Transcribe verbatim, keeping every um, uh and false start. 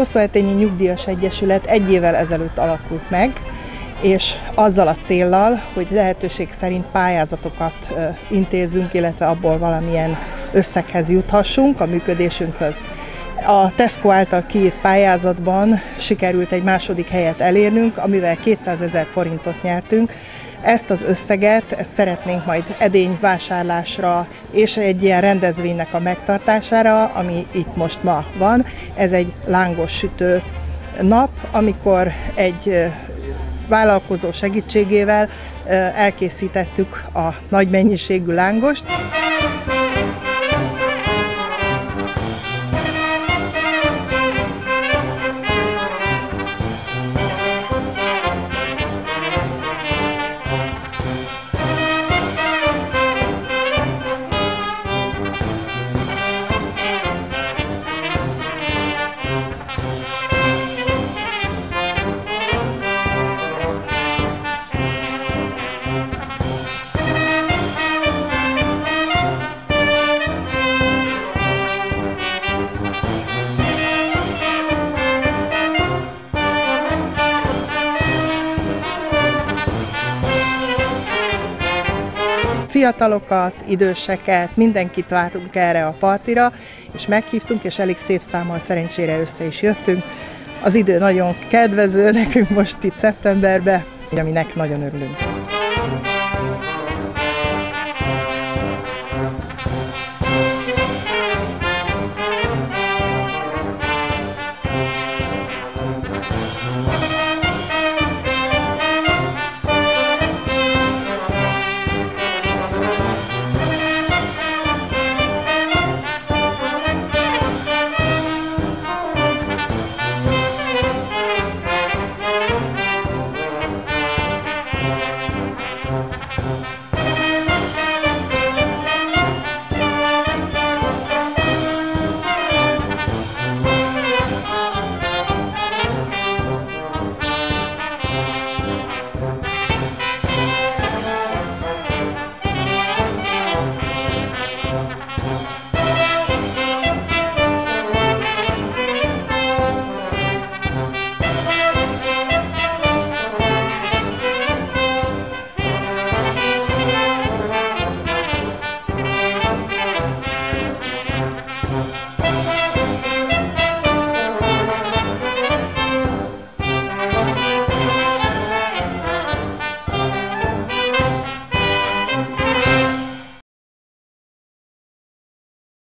Hosszúhetényi Nyugdíjas Egyesület egy évvel ezelőtt alakult meg, és azzal a céllal, hogy lehetőség szerint pályázatokat intézzünk, illetve abból valamilyen összeghez juthassunk a működésünkhöz. A Tesco által kiírt pályázatban sikerült egy második helyet elérnünk, amivel kétszázezer forintot nyertünk. Ezt az összeget ezt szeretnénk majd edényvásárlásra és egy ilyen rendezvénynek a megtartására, ami itt most ma van. Ez egy lángos sütő nap, amikor egy vállalkozó segítségével elkészítettük a nagy mennyiségű lángost. Fiatalokat, időseket, mindenkit vártunk erre a partira, és meghívtunk, és elég szép számmal szerencsére össze is jöttünk. Az idő nagyon kedvező nekünk most itt szeptemberben, aminek nagyon örülünk.